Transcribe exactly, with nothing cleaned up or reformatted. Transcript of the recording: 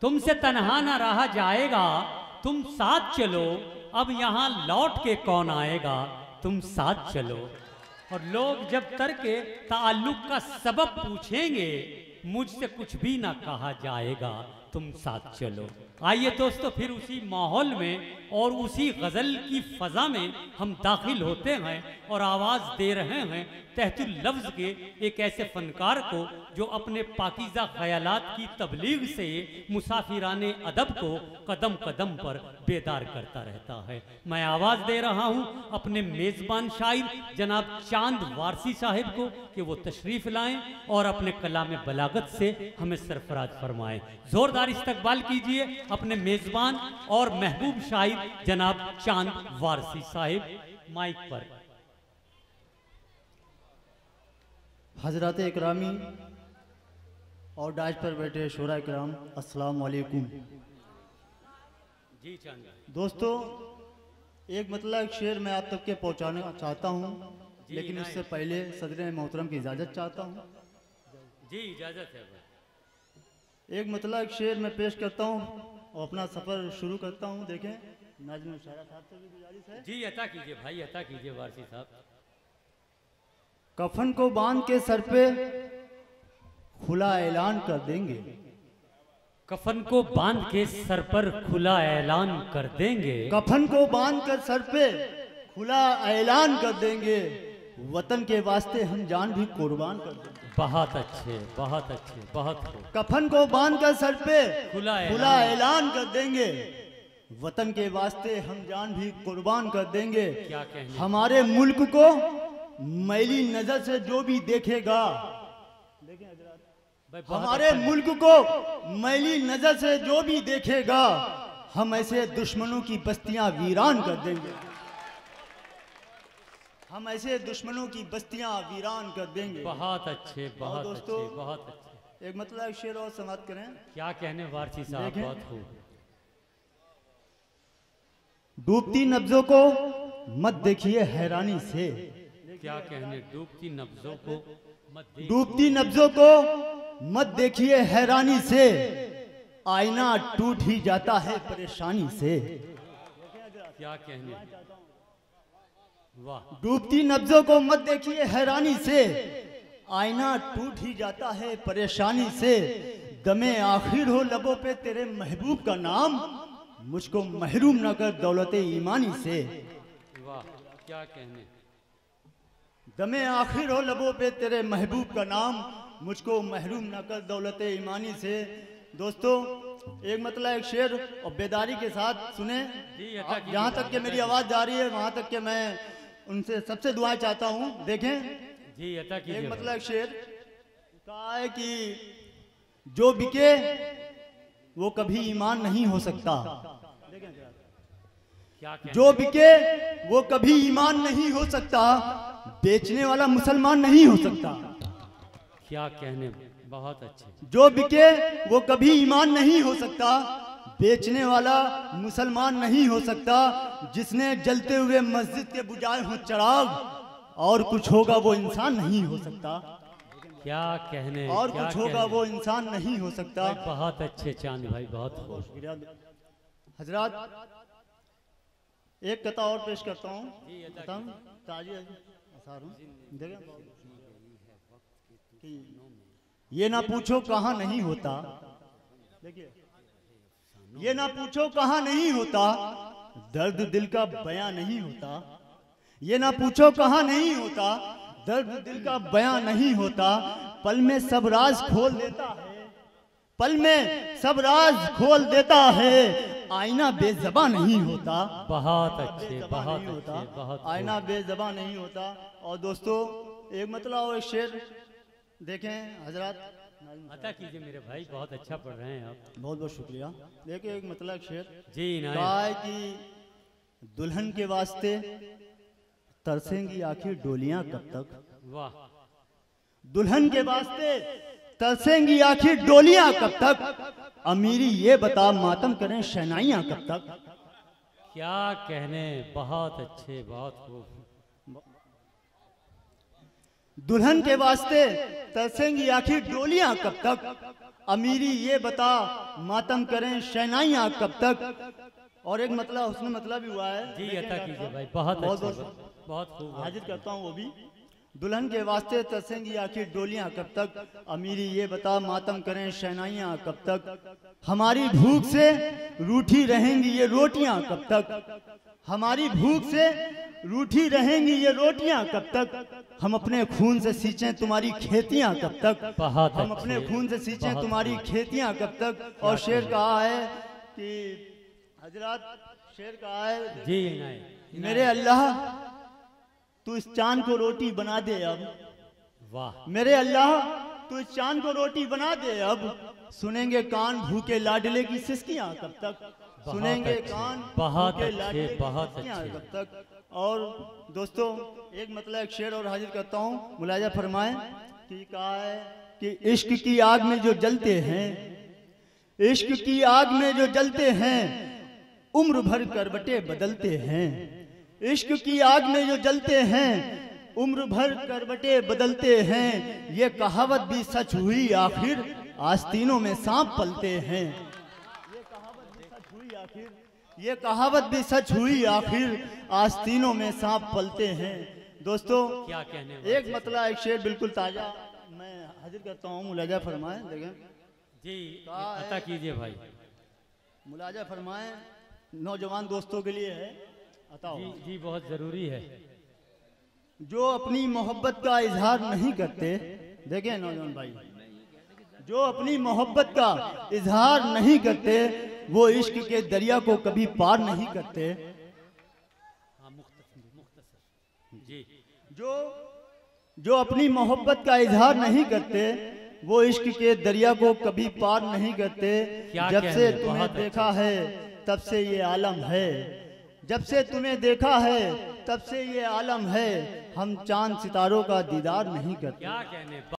तुमसे तन्हा ना रहा जाएगा, तुम साथ चलो, अब यहाँ लौट के कौन आएगा, तुम साथ चलो। और लोग जब तरके ताल्लुक का सबब पूछेंगे, मुझसे कुछ भी ना कहा जाएगा, तुम साथ चलो। आइए दोस्तों, फिर उसी माहौल में और उसी गज़ल की फ़ज़ा में हम दाखिल होते हैं और आवाज़ दे रहे हैं तहतुल लफ्ज़ के एक ऐसे फ़नकार को जो अपने पाकीज़ा ख़यालात की तबलीग से मुसाफिराने अदब को कदम कदम पर बेदार करता रहता है। मैं आवाज़ दे रहा हूँ अपने मेज़बान शायर जनाब चांद वारसी साहिब को कि वो तशरीफ़ लाएं और अपने कलाम बलागत से हमें सरफराज फरमाएं। ज़ोरदार इस्तकबाल कीजिए अपने मेज़बान और महबूब शायर जनाब चांद वारसी साहिब, माइक पर। हजरत इकरामी और डाइज पर बैठे शोरा इकराम, अस्सलाम वालेकुम। जी चांद दोस्तों, एक मतलब शेर मैं आप तक के पहुंचाना चाहता हूं, लेकिन उससे पहले सदर मोहतरम की इजाज़त चाहता हूं। जी इजाज़त है भाई। एक मतलब शेर मैं पेश करता हूं और अपना सफ़र शुरू करता हूं। देखें, नाज़िम शायरा साहब से भी गुजारिश है। जी अता कीजिए भाई, अता कीजिए वारसी साहब। कफन को बांध के सर पे खुला ऐलान कर देंगे, कफन को बांध के सर पर खुला ऐलान कर देंगे, कफन को बांध कर सर पे खुला ऐलान कर देंगे, वतन के वास्ते हम जान भी कुर्बान कर देंगे। बहुत अच्छे, बहुत अच्छे, बहुत खूब। कफन को बांध कर सर पे खुला खुला ऐलान कर देंगे, वतन के वास्ते हम जान भी कुर्बान कर देंगे। क्या कहने। हमारे मुल्क को मैली नजर से जो भी देखेगा, हमारे मुल्क को मैली नजर से जो भी देखेगा, हम ऐसे दुश्मनों की बस्तियां वीरान कर देंगे, हम ऐसे दुश्मनों की बस्तियां वीरान कर देंगे। बहुत अच्छे, बहुत दोस्तों, अच्छे, बहुत अच्छे। एक मतलब एक शेर और समाप्त करें। क्या कहने वारसी साहब, बहुत खूब। डूबती नब्जों को मत देखिए हैरानी से, क्या कहने। डूबती नब्जों को मत देखिए, डूबती नब्जों को मत देखिए हैरानी से, आईना टूट ही जाता है परेशानी से। क्या कहने। वाह। डूबती नब्जों को मत देखिए हैरानी से, आईना टूट ही जाता है परेशानी से। दमे आखिर हो लबों पे तेरे महबूब का नाम, मुझको महरूम न कर दौलत ईमानी से। वाह, क्या कहने। दमे आखिर हो लबों पे तेरे महबूब का नाम, मुझको महरूम न कर दौलत ईमानी से। दोस्तों, एक मतलब एक शेर और बेदारी के साथ सुने। जहाँ तक के मेरी आवाज़ जा रही है वहाँ तक के मैं उनसे सबसे दुआएं चाहता हूँ। देखें, जी अता कीजिए। एक मतलब एक शेर कहा है कि जो बिके वो कभी ईमान नहीं हो सकता, क्या कहने। जो बिके वो कभी ईमान नहीं हो सकता, बेचने वाला मुसलमान नहीं हो सकता। क्या कहने, बहुत अच्छे। जो बिके वो कभी ईमान नहीं हो सकता, बेचने वाला मुसलमान नहीं हो सकता। जिसने जलते हुए मस्जिद के बुझाए हो चिराग, और कुछ होगा वो इंसान नहीं हो सकता। क्या कहने, और क्या कुछ होगा कहने। वो इंसान नहीं हो सकता। भाई बहुत अच्छे चांद भाई, बहुत खूब। हजरात, एक कथा और पेश करता हूँ। ये ना पूछो कहाँ नहीं होता, देखिए, ये ना पूछो कहाँ नहीं होता, दर्द दिल का बयां नहीं होता। ये ना पूछो कहाँ नहीं होता, दर्द दिल का बयां नहीं होता। पल में सब राज खोल देता है, पल में सब राज खोल देता है, आईना बेज़बां नहीं होता। बहुत अच्छे, बहुत नहीं होता, अच्छे, बहुत आईना बेज़बां नहीं होता। और दोस्तों, एक मतलब और एक शेर देखें हजरात। अता कीजिए मेरे भाई, बहुत अच्छा पढ़ रहे हैं आप। बहुत बहुत शुक्रिया। देखिए, एक मतलब शेर जी इनायत। कहा है कि दुल्हन के वास्ते तरसेंगी आखिर डोलियां कब तक। वाह। दुल्हन के वास्ते तरसेंगी आखिर डोलियां कब तक, अमीरी ये बता मातम करें शहनाइयां कब तक। क्या कहने, बहुत अच्छे, बहुत खूब। दुल्हन के वास्ते तरसेंगी आखिर डोलियां कब तक, अमीरी ये बता मातम करें शहनाइयां कब तक। और एक मतलब उसमें मतलब भी हुआ है, जी अता कीजिए भाई, बहुत बहुत अच्छा, बहुत बहुत खूब। हाजिर करता हूँ वो भी। दुल्हन के वास्ते तरसेंगी आखिर डोलियां कब तक, अमीरी ये बता मातम करें शहनाइयां कब तक। हमारी भूख से रूठी रहेंगी ये रोटियां कब तक, हमारी भूख से रूठी रहेंगी ये रोटियां कब तक। हम अपने खून से सींचें तुम्हारी खेतियां कब तक, बहुत हम अपने अच्छे, खून से सींचें बहुत तुम्हारी खूब। खेतियां कब तक। और शेर कहा है कि हजरत, शेर कहा है, जी नहीं मेरे अल्लाह तू इस चांद को रोटी बना दे अब, वाह, मेरे अल्लाह तू इस चांद को रोटी बना दे अब। सुनेंगे कान भूखे लाडले की सिसकियां कब तक, सुनेंगे अच्छे, कान बहुत भूखे अच्छे, लाडले की बहुत सिसकियां अच्छे। कब तक। और दोस्तों एक मतलब एक शेर और हाजिर करता हूँ, मुलाजा फरमाएं कि कहा है कि इश्क की आग में जो जलते हैं, इश्क की आग में जो जलते हैं उम्र भर करवटे बदलते हैं, इश्क की आग में जो जलते हैं उम्र भर करवटे बदलते हैं। ये कहावत भी सच हुई आखिर आस्तीनों में सांप पलते हैं, ये कहावत भी सच हुई आखिर, ये कहावत भी सच हुई आखिर आस्तीनों में सांप पलते हैं। दोस्तों क्या कहने वाले। एक मतलब एक शेर बिल्कुल ताजा मैं हाजिर करता हूँ, मुलाजा फरमाएं, देखें जी अता कीजिए भाई, मुलाजा फरमाएं, नौजवान दोस्तों के लिए है, अताओ। जी जी बहुत जरूरी है। जो अपनी मोहब्बत का इजहार नहीं करते, देखें नौजवान भाई, जो अपनी मोहब्बत का इजहार नहीं करते वो इश्क के दरिया को कभी पार नहीं करते। हाँ मुख्तसर, मुख्तसर जी, जो जो अपनी मोहब्बत का इजहार नहीं करते वो इश्क के दरिया को कभी पार नहीं करते। क्या जब से कहने, तुम्हें बहुत देखा है तब से ये आलम है, जब से तुम्हें देखा है तब से ये आलम है, हम चांद सितारों का दीदार नहीं करते। क्या कहने।